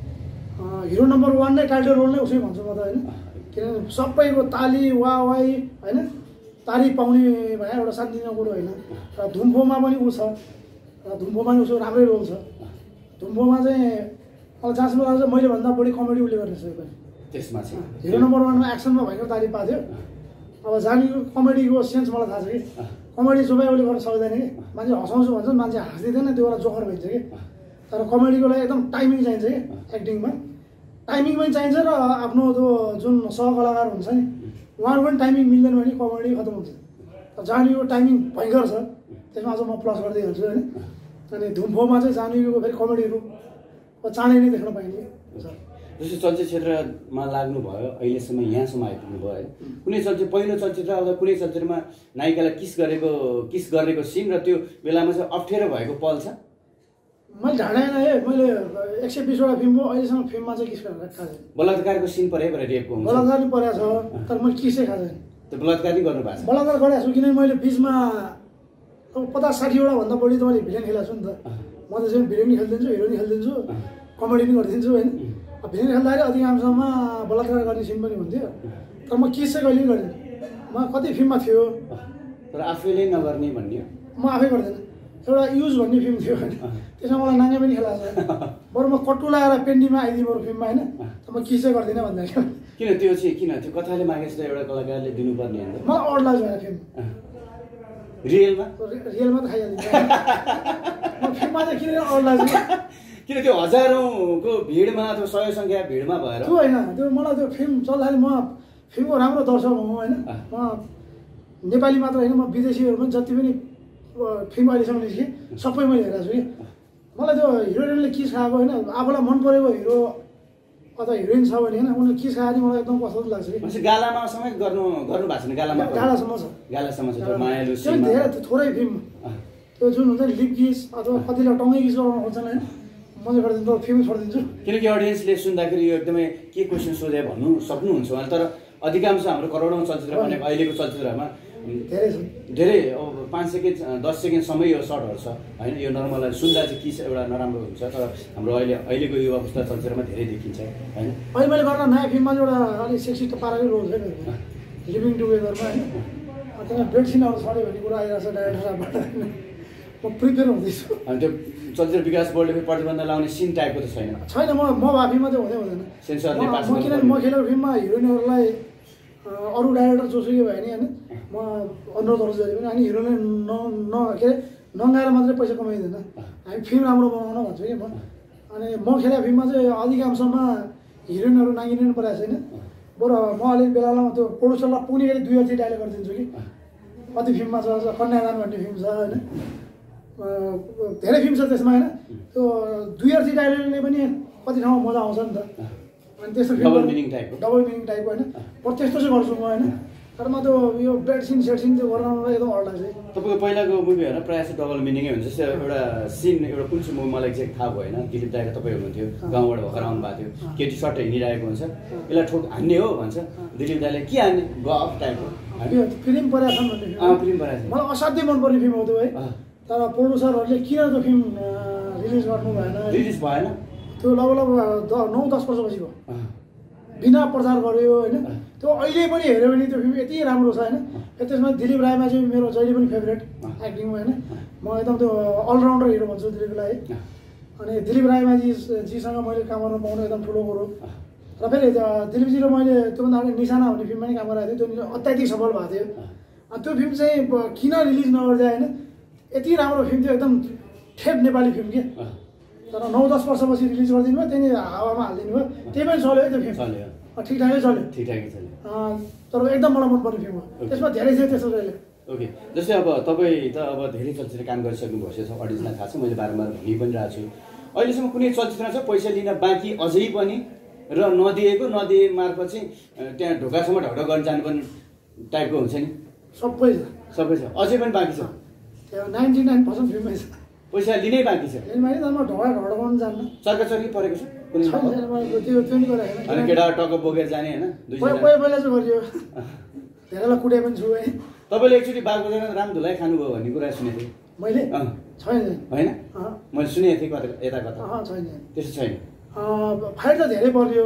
हिरो नम्बर वान नै टाइटल रोल नै उसै भन्छु म त होइन किनभने सबैको ताली वा वाई होइन ताली पाउने भने एउटा सानोतिनो कुरो होइन र धुम्फोमा पनि ऊ छ र धुम्फोमा पनि उसको राम्रै रोल छ धुम्फोमा चाहिँ मलाई जहाँसम्म लाग्छ मैले भन्दा बढी कमेडी उसले गर्ने छ पनि त्यसमा चाहिँ हिरो नम्बर वानमा एक्सनमा भयङ्कर ताली पाएको थियो अब जानीको कमेडीको सेन्स मलाई थाहा छ कि कमेडी सबै उसले गर्न सक्दैन कि मान्छे हँसाउँछु भन्छ मान्छे हाँस्दिँदैन त्यो बेला जोकर भइन्छ कि तर कमेडीको लागि एकदम टाइमिङ चाहिन्छ कि एक्टिङमा टाइमिङ पनि चाहिन्छ र आफ्नो त्यो जुन सहकलाकार हुन्छ नि उहाँहरू पनि टाइमिङ मिल्दैन भने कमेडी खतम हुन्छ जान्वीको टाइमिङ भयङ्कर छ त्यसमा अझ म प्लस गर्दै हाल्छु होइन अनि धुमफोमा चाहिँ जान्वीको फेरि कमेडीहरू चाँडै नै देख्न पाइने जस्तो चलचित्र क्षेत्रमा लाग्नुभयो अहिलेसम्म यहाँसम्म आइपुग्नु भयो होइन कुनै चलचित्र पहिलो चलचित्र अथवा कुनै चलचित्रमा नायिकालाई किस गरेको किस गरेको सिन र त्यो बेलामा चाहिँ अप्ठ्यारो भएको पल छ मैले ढाँडाएन है मैले एक सय बिसवटा फिल्म हो अहिलेसम्म फिल्ममा चाहिँ किस गरेर खाएको छैन बलात्कारको सिन परे भने रेपको हुन्छ बलात्कार पनि परेको छ तर मैले किसै खाएको छैन त्यो बलात्कार नै गर्नु भएको छ बलात्कार गरेको छु किनभने मैले बिचमा अब पचास साठीवटा भन्दा बढी त मैले भिलेन खेलेको छु नि त म त चाहिँ भिलेन खेलिदिन्छु हिरो नि खेलिदिन्छु कमेडी पनि गरिदिन्छु होइन भिलेन खेल्दाखेरि अधिकांशमा बलात्कार गर्ने सिन पनि हुन्थ्यो तर म किस चाहिँ कहिले गरिदिएँ म कति फिल्ममा थियो तर आफैले नगर्ने भन्ने म आफै गर्दैन एउटा युज भन्ने फिल्म थियो होइन त्यसमा मलाई नाङ्गा पनि खेलाएको छ बरु म कट्टु लगाएर पेन्डीमा आइदिएँ बरु फिल्ममा होइन तर म किसै गर्दिनँ भन्दाखेरि किन त्यो चाहिँ किन त्यो कथाले मागेछ त एउटा कलाकारले दिनुपर्ने हो मलाई अड लाग्छ होइन फिल्म रियलमा रियलमा त खाइहालिन्छ म फिल्ममा चाहिँ किन अड लाग्छ किन त्यो हजारौँको भिडमा अथवा सय सङ्ख्या भिडमा भएर त्यो होइन त्यो मलाई त्यो फिल्म चल्दाखेरि म फिल्मको राम्रो दर्शक हुँ होइन म नेपाली मात्र होइन म विदेशीहरू पनि जति पनि फिल्म अहिलेसम्म निस्केँ सबै मैले हेरेको छु कि मलाई त्यो हिरोइनले किस खाएको होइन आफूलाई मन परेको हिरो अथवा हिरोइन छ भने होइन उनीहरू किस खाएर मलाई एकदम कस्तो लाग्छ कि गालामा समेत गर्नु गर्नु भएको छैन गालामा गालासम्म छ गालासम्म छ त्यो मायालु त्यो धेरै थोरै फिल्म त्यो जुन हुन्छ नि लिप किस अथवा कतिले टङ्गै किस गराउनु खोज्छन् होइन म चाहिँ गरिदिन्छु फिल्म छोडिदिन्छु किनकि अडियन्सले सुन्दाखेरि यो एकदमै के क्वेसन सोधे भन्नु सक्नुहुन्छ उहाँले तर अधिकांश हाम्रो करोडौँ चलचित्र भने अहिलेको चलचित्रमा धेरै छ धेरै अब पाँच सेकेन्ड दस सेकेन्डसम्म यो सर्टहरू छ होइन यो नर्मल सुन्दा चाहिँ किस एउटा नराम्रो हुन्छ तर हाम्रो अहिले अहिलेको युवा पुस्ता चलचित्रमा धेरै देखिन्छ होइन अहिले मैले गर्न नयाँ फिल्ममा एउटा अलिक सेक्सी त पाराकै रोल छ लिभिङ टुगेदरमा होइन त्यहाँ बेड सिनहरू छड्यो भन्ने कुरा आइरहेको छ डाइरेक्टर साहबबाट म प्रिपेयर हुँदैछु। अनि त्यो चलचित्र विकास बोर्डले फेरि प्रतिबन्ध लाउने सिन टाइपको त छैन छैन। म म भए फिल्ममा चाहिँ हुँदै हुँदैन। सेन्सरले पास म किनभने म खेलेको फिल्ममा हिरोइनहरूलाई अरू डाइरेक्टर जोसुकै भयो नि होइन म अनुरोध गर्छु जहिले पनि। अनि हिरोइनले न न के अरे नङ्गाएर मात्रै पैसा कमाइँदैन, हामी फिल्म राम्रो बनाउन भन्छु कि म। अनि म खेलेको फिल्ममा चाहिँ अधिकांशमा हिरोइनहरू नागिनु परेको छैन। बरु म अलिक बेला बेलामा त्यो प्रड्युसरलाई पुग्ने गरी दुई अर्थी डाइलेक्ट गरिदिन्छु कि। कति फिल्ममा छ कन्यादान भन्ने फिल्म छ होइन, धेरै फिल्म छ त्यसमा होइन। त्यो दुई अर्थी डाइलेक्टले पनि कति ठाउँमा मजा आउँछ नि त। अनि त्यस्तो फिल्म डबल मिनिङ टाइपको डबल मिनिङ टाइपको होइन, बरु त्यस्तो चाहिँ गर्छु म होइन। तर म त्यो यो बेड सिन सेट सिन त्यो गर्न मलाई एकदम अल्टा चाहिँ। तपाईँको पहिलाको मुभीहरू प्रायः चाहिँ डबल मिनिङै हुन्छ। जस्तै एउटा सिन एउटा कुन चाहिँ मुभी मलाई एक्ज्याक्ट थाहा भएन, दिलीप दाइको तपाईँ हुनुहुन्थ्यो, गाउँबाट भर्खर आउनु भएको थियो, केटी सर्ट हिँडिरहेको हुन्छ, यसलाई ठोक हान्ने हो भन्छ, दिलीप दाइले के हान्ने गफ टाइपको फिल्म परेको छ भन्ने अँ फिल्म परेको छ। मलाई असाध्यै मनपर्ने फिल्म हो त्यो है। तर प्रड्युसरहरूले किन त्यो फिल्म रिलिज गर्नु भएन, रिलिज भएन त्यो लगभग नौ दस वर्षपछि भयो, बिना प्रचार गर्यो होइन। त्यो अहिले पनि हेऱ्यो भने त्यो फिल्म यति राम्रो छ होइन। त्यसमा दिलीप रायमा चाहिँ मेरो जहिले पनि फेभरेट एक्टिङमा होइन। म एकदम त्यो अलराउन्डर हिरो भन्छु दिलीपलाई। अनि दिलीप रायमाजी जीसँग मैले काम गर्न पाउनु एकदम ठुलो कुरो। र फेरि दिलीपजी र मैले त्योभन्दा अगाडि निशाना भन्ने फिल्ममा नै काम गरेको थिएँ, त्यो अत्याधिक सफल भएको थियो। अनि त्यो फिल्म चाहिँ किन रिलिज नगर्दै होइन, यति राम्रो फिल्म थियो, एकदम ठेट नेपाली फिल्म के। तर नौ दस वर्षपछि रिलिज गरिदिनु भयो, त्यहाँनिर हावामा हालिदिनु भयो, त्यही पनि चल्यो है त्यो फिल्म, चल्यो ठिकठाकै चल्यो ठिकठाकै चल्यो। तर एकदम मलाई मनपर्ने फिल्म हो, त्यसमा धेरै थियो त्यस्तो अहिले। ओके, जस्तै अब तपाईँ त अब धेरै चलचित्र काम गरिसक्नु भएको छ, अडियन्सलाई थाहा छ, मैले बारम्बार भनि पनि रहेको छु। अहिलेसम्म कुनै चलचित्र छ पैसा लिन बाँकी अझै पनि र नदिएको नदिए मार्फत चाहिँ त्यहाँ ढोकासम्म ढकढक गर्न जानुपर्ने टाइपको हुन्छ नि? सबै छ, सबै छ, अझै पनि बाँकी छ? त्यो नाइन्टी नाइन पर्सेन्ट फिल्मै छ, पैसा लिनै बाँकी छ। लिनु त म ढोका ढकढक गर्न जान्न, चर्काचर्की परेको छ कुनै त्यो त्यो नि गरेको छैन। अनि केटा टक्क बोकेर जाने होइन, पहिला पहिला चाहिँ गरियो, धेरैलाई कुटे पनि छु है। तपाईँले एकचोटि बागबजारमा राम धुलाई खानुभयो भन्ने कुरा सुनेको थिएँ मैले, छैन होइन? मैले सुनेको थिएँ कता यता कता, छैन त्यस्तो छैन। फाइट त धेरै पर्यो,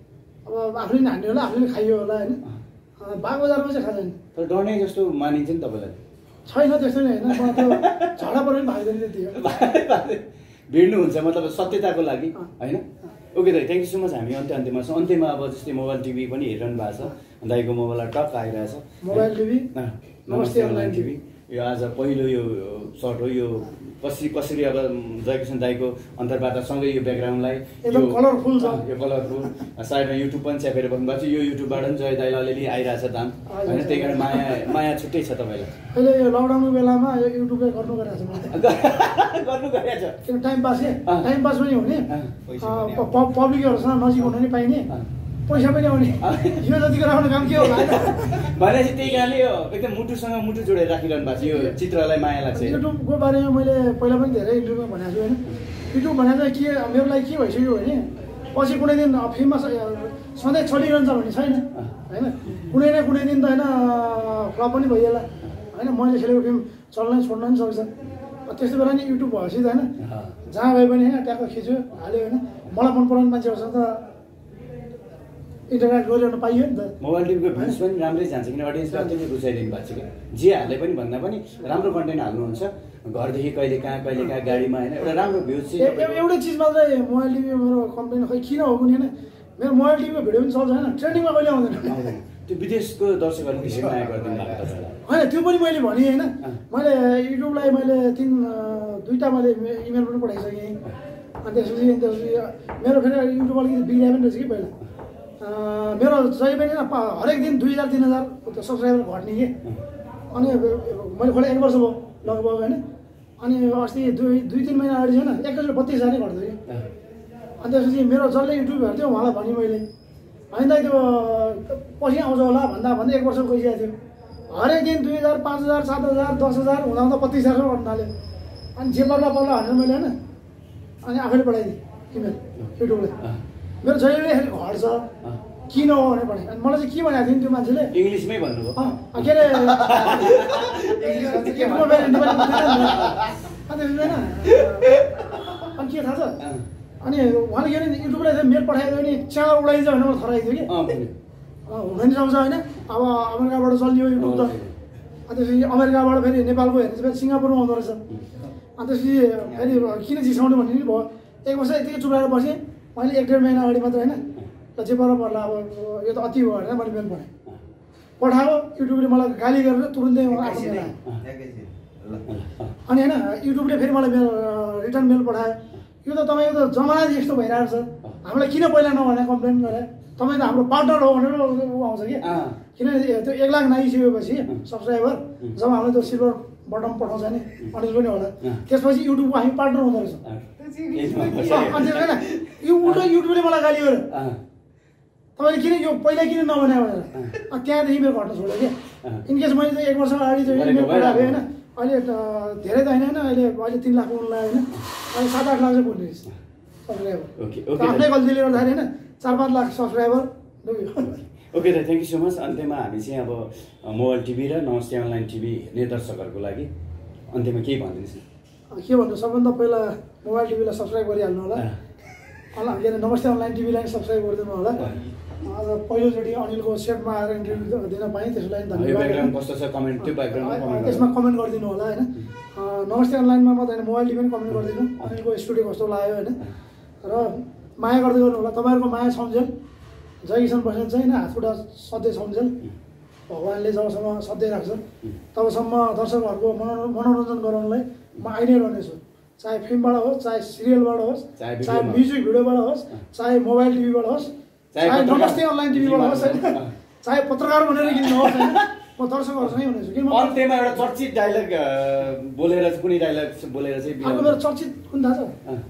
अब आफूले पनि हान्यो होला, आफूले खाइयो होला होइन। बागबजारमा चाहिँ खाँदैन। तर डर्ने जस्तो मानिन्छ नि तपाईँलाई? छैन त्यस्तो नै होइन, त्यो झगडा पऱ्यो पनि भाग्दैन त्यति हो। भिड्नुहुन्छ मतलब सत्यताको लागि होइन? ओके दाइ, थ्याङ्क यू सो मच। हामी अन्त्य अन्त्यमा छौँ। अन्त्यमा अब जस्तै मोबाइल टिभी पनि हेरिरहनु भएको छ, दाइको मोबाइललाई टक्क आइरहेछ मोबाइल टिभी, नमस्ते अनलाइन टिभी। यो आज पहिलो यो सर्ट हो, यो कसरी कसरी अब जयकिसन दाइको अन्तर्वार्तासँगै यो ब्याकग्राउन्डलाई एकदम कलरफुल छ, यो कलरफुल साइडमा युट्युब पनि च्यापेर बस्नुभएको छ। यो युट्युबबाट पनि जय दाइलाई अलिअलि आइरहेछ दाम होइन, त्यही कारण माया माया छुट्टै छ तपाईँलाई। अहिले यो लकडाउनको बेलामा यो युट्युबले गर्नु गरेको छ गर्नु गरेको छ, किन टाइम पास के टाइम पास पनि हुने, पब्लिकहरूसँग नजिक हुन नि पाइने, पैसा पनि आउने, यो जतिको राम्रो काम के हो भनेपछि त्यही कारणले यो एकदम मुटुसँग मुटु जोडेर राखिरहनु भएको छ, यो चित्रलाई माया लाग्छ। युट्युबको बारेमा मैले पहिला पनि धेरै इन्टरभ्यूमा भनेको छु होइन, युट्युब भनेको चाहिँ के मेरो लागि के भइसक्यो भने पछि कुनै दिन फिल्ममा सधैँ चलिरहन्छ भन्ने छैन होइन, कुनै न कुनै दिन त होइन फ्लप पनि भइहाल्ला होइन, मैले खेलेको फिल्म चल्न छोड्न पनि सक्छ। त्यस्तो बेला नि युट्युब भएपछि त होइन जहाँ गए पनि होइन ट्याक्क खिच्यो हाल्यो होइन, मलाई मन पराउने मान्छेहरूसँग त इन्टरनेट गरिरहनु पाइयो नि त। मोबाइल टिभीको भ्युज पनि राम्रै जान्छ, किन अडियन्सले अत्यन्तै रुचाइदिनु भएको छ कि जे हाले पनि भन्दा पनि राम्रो कन्टेन्ट हाल्नुहुन्छ, घरदेखि कहिले कहाँ कहिले कहाँ गाडीमा होइन, एउटा राम्रो भ्युज चाहिँ एउटै चिज मात्रै मोबाइल टिभीमा मेरो कम्प्लेन खै किन हो पनि होइन, मेरो मोबाइल टिभीको भिडियो पनि चल्छ होइन, ट्रेन्डिङमा कहिले आउँदैन। त्यो विदेशको दर्शकहरूले त्यसरी माया गरिदिनु भएको तपाईँलाई होइन, त्यो पनि मैले भनेँ होइन, मैले युट्युबलाई मैले तिन दुईवटा मैले इमेल पनि पठाइसकेँ। अनि त्यसपछि त्यसपछि मेरो फेरि युट्युब अलिकति बिग्रिया पनि रहेछ कि पहिला, मेरो जहिले पनि हरेक दिन दुई हजार तिन हजार सब्सक्राइबर घट्ने कि। अनि मैले खोलेँ एक वर्ष भयो लगभग होइन, अनि अस्ति दुई दुई तिन महिना अगाडि होइन एकैचोटि बत्तिस हजार नै घट्थ्यो कि। अनि त्यसपछि मेरो जसले युट्युब हेर्थ्यो उहाँलाई भनेँ मैले, होइन दाइ त्यो पछि आउँछ होला भन्दा भन्दा एक वर्ष गइसकेको थियो, हरेक दिन दुई हजार पाँच हजार सात हजार दस हजार हुँदा हुँदा बत्तिस हजार घट्न थाल्यो। अनि जे पर्ला पर्ला भनेर मैले होइन अनि आफैले पठाइदिएँ इमेल युट्युबले, मेरो जहिले घट्छ किन हो भनेर भने। अनि मलाई चाहिँ के भनेको थियो नि त्यो मान्छेले, इङ्ग्लिसमै भन्नुभयो के अरे अनि के थाहा छ, अनि उहाँले के अरे युट्युबलाई मेल पठाइदियो भने च्याउ उडाइन्छ भनेर मलाई थराइदियो कि, हुन नि सक्छ होइन। अब अमेरिकाबाट चल्यो युट्युब त, अनि त्यसपछि अमेरिकाबाट फेरि नेपालको हेर्ने फेरि सिङ्गापुरमा आउँदो रहेछ, अनि त्यसपछि फेरि किन जिसाउनु भन्ने नि भयो। एक वर्ष यतिकै चुप रहेर बसेँ मैले, एक डेढ महिना अगाडि मात्र होइन। ल जे पर पर्ला अब यो त अति हो भनेर मैले मेल पठाएँ। पठायो युट्युबले मलाई गाली गरेर तुरुन्तै आफ्नो मेल आयो। अनि होइन युट्युबले फेरि मलाई मेल रिटर्न मेल पठायो, यो त तपाईँको त जमाना यस्तो भइरहेको छ, हामीलाई किन पहिला नभने कम्प्लेन गरे, तपाईँ त हाम्रो पार्टनर हो भनेर ऊ आउँछ कि। किनभने त्यो एक लाख नागिसकेपछि सब्सक्राइबर जब हामीले त्यो सिल्भर बटन पठाउँछ नि अनिल पनि होला, त्यसपछि युट्युबको हामी पार्टनर हुँदो रहेछ। अनि होइन यो उल्टो युट्युबले मलाई गाली गर्यो, तपाईँले किन यो पहिला किन नभने भनेर। अनि त्यहाँदेखि मेरो घट्न छोड्यो क्या। इनकेस मैले चाहिँ एक वर्ष अगाडि चाहिँ इमेल पठाएको होइन, अहिले धेरै त होइन होइन अहिले अहिले तिन लाख पुग्नु लाग्यो होइन, अहिले सात आठ लाख चाहिँ पुग्ने रहेछ सब्सक्राइबर। आफ्नै गल्तीले गर्दाखेरि होइन चार पाँच लाख सब्सक्राइबर डुब्यो। ओके दाइ, थ्याङ्क यू सो मच। अन्त्यमा हामी चाहिँ अब मोबाइल टिभी र नमस्ते अनलाइन टिभी हेर्ने दर्शकहरूको लागि अन्त्यमा केही भनिदिनुहोस् न। के भन्नु, सबभन्दा पहिला मोबाइल टिभीलाई सब्सक्राइब गरिहाल्नु होला, के अरे नमस्ते अनलाइन टिभीलाई सब्सक्राइब गरिदिनु होला। आज पहिलोचोटि अनिलको सेटमा आएर इन्टरभ्यू दिन पाएँ, त्यसको लागि धन्यवाद। त्यसमा कमेन्ट गरिदिनु होला होइन। नमस्ते अनलाइनमा मात्रै होइन मोबाइल टिभी पनि कमेन्ट गरिदिनु, अनिलको स्टुडियो कस्तो लाग्यो होइन। र माया गर्दै गर्नु होला, तपाईँहरूको माया सम्झेल जय किसान बस्नेत चाहिँ होइन, हातखुट्टा सधैँ सम्झेल भगवान्ले जबसम्म सधैँ राख्छ तबसम्म दर्शकहरूको मनो मनोरञ्जन गराउनलाई म आइ नै रहनेछु, चाहे फिल्मबाट होस्, चाहे सिरियलबाट होस्, चाहे म्युजिक भिडियोबाट होस्, चाहे मोबाइल टिभीबाट होस्, चाहे नमस्ते अनलाइन टिभीबाट होस् होइन, चाहे पत्रकार बनेर किन नहोस् होइन, म दर्शकहरूसँगै हुनेछु। किन अन्त्यमा एउटा चर्चित डायलग बोलेर कुनै डायलग बोलेर चाहिँ अर्को मेरो चर्चित कुन थाहा छ,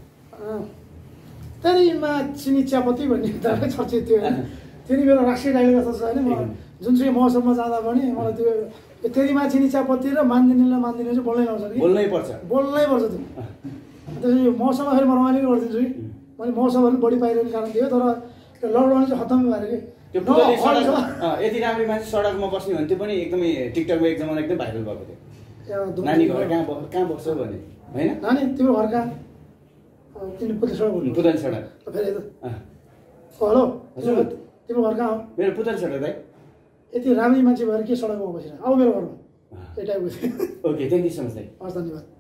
तेरीमा चिनी चियापत्ती भन्ने चर्चित थियो होइन, त्यो नि मेरो राष्ट्रिय डायलग जस्तो छ होइन। म जुनसुकै मौसममा जाँदा पनि मलाई त्यो तेरीमा चिनी चियापत्ती र मान्दिनेलाई मान्दिने चाहिँ बोल्नै लाउँछ कि, बोल्नै पर्छ बोल्नै पर्छ त्यो। त्यसपछि मौसममा फेरि म रमाइलो गरिदिन्छु कि, मैले मौसमहरू बढी पाइरहेको कारण थियो, तर त्यो लकडाउन चाहिँ खत्तम भएर कि त्यो पुतली सडक यति राम्रो मान्छे सडकमा बस्ने भन्थ्यो पनि एकदमै टिकटकमा एक जमाना एकदम भाइरल भएको थियो। नानी घर कहाँ कहाँ बस्छ भने होइन, नानी तिम्रो घर कहाँ, तिमी पुतली सडक पुतली सडक फेरि हेलो तिम्रो घर कहाँ हो, मेरो पुतली सडक दाइ। यति राम्री मान्छे भएर के सडकमा बसिरहेको अब मेरो घरमा त्यही टाइपको थियो। Okay, thank you so much दाइ, हस् धन्यवाद।